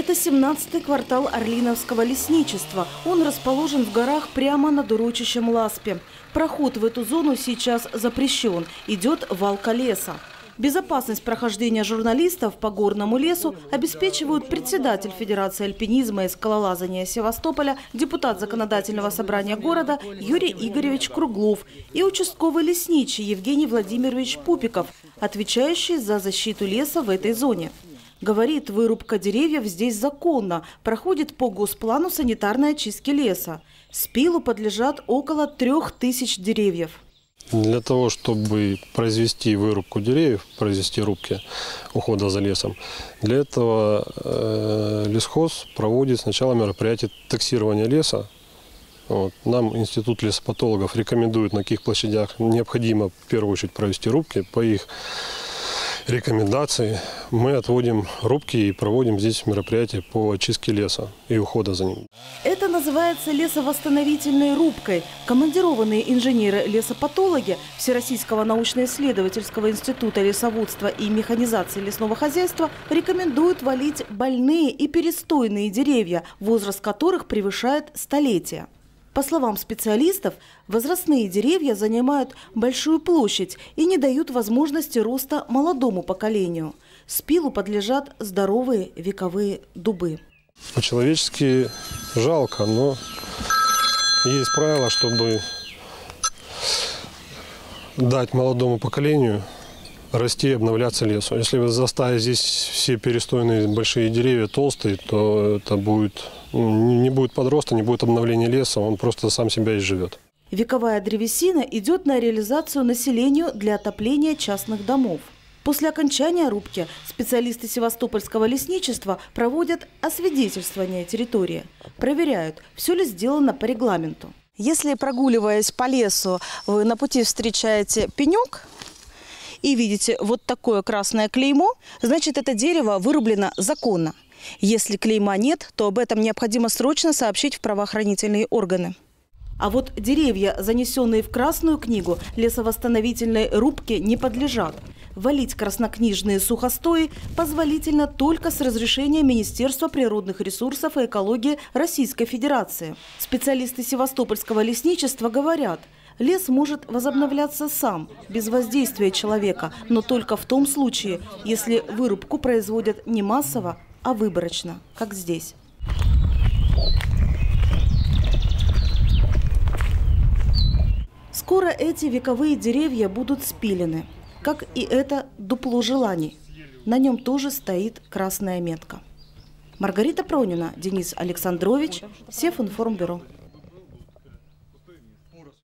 Это 17-й квартал Орлиновского лесничества. Он расположен в горах прямо над урочищем Ласпи. Проход в эту зону сейчас запрещен. Идет валка леса. Безопасность прохождения журналистов по горному лесу обеспечивают председатель Федерации альпинизма и скалолазания Севастополя, депутат Законодательного собрания города Юрий Игоревич Круглов и участковый лесничий Евгений Владимирович Пупиков, отвечающий за защиту леса в этой зоне. Говорит, вырубка деревьев здесь законна, проходит по госплану санитарной очистки леса. Спилу подлежат около 3000 деревьев. Для того, чтобы произвести вырубку деревьев, произвести рубки ухода за лесом, для этого лесхоз проводит сначала мероприятие таксирования леса. Нам Институт лесопатологов рекомендует, на каких площадях необходимо в первую очередь провести рубки. По их рекомендации мы отводим рубки и проводим здесь мероприятия по очистке леса и ухода за ним. Это называется лесовосстановительной рубкой. Командированные инженеры-лесопатологи Всероссийского научно-исследовательского института лесоводства и механизации лесного хозяйства рекомендуют валить больные и перестойные деревья, возраст которых превышает столетия. По словам специалистов, возрастные деревья занимают большую площадь и не дают возможности роста молодому поколению. Спилу подлежат здоровые вековые дубы. По-человечески жалко, но есть правило, чтобы дать молодому поколению расти и обновляться лесу. Если вы заставите здесь все перестойные большие деревья толстые, то это будет, не будет подроста, не будет обновления леса, он просто сам себя изживет. Вековая древесина идет на реализацию населению для отопления частных домов. После окончания рубки специалисты Севастопольского лесничества проводят освидетельствование территории. Проверяют, все ли сделано по регламенту. Если, прогуливаясь по лесу, вы на пути встречаете пенек и видите вот такое красное клеймо, значит, это дерево вырублено законно. Если клейма нет, то об этом необходимо срочно сообщить в правоохранительные органы. А вот деревья, занесенные в Красную книгу, лесовосстановительной рубке не подлежат. Валить краснокнижные сухостои позволительно только с разрешения Министерства природных ресурсов и экологии Российской Федерации. Специалисты Севастопольского лесничества говорят, лес может возобновляться сам, без воздействия человека, но только в том случае, если вырубку производят не массово, а выборочно, как здесь. Скоро эти вековые деревья будут спилены, как и это дупло желаний. На нем тоже стоит красная метка. Маргарита Пронина, Денис Александрович, Севинформбюро.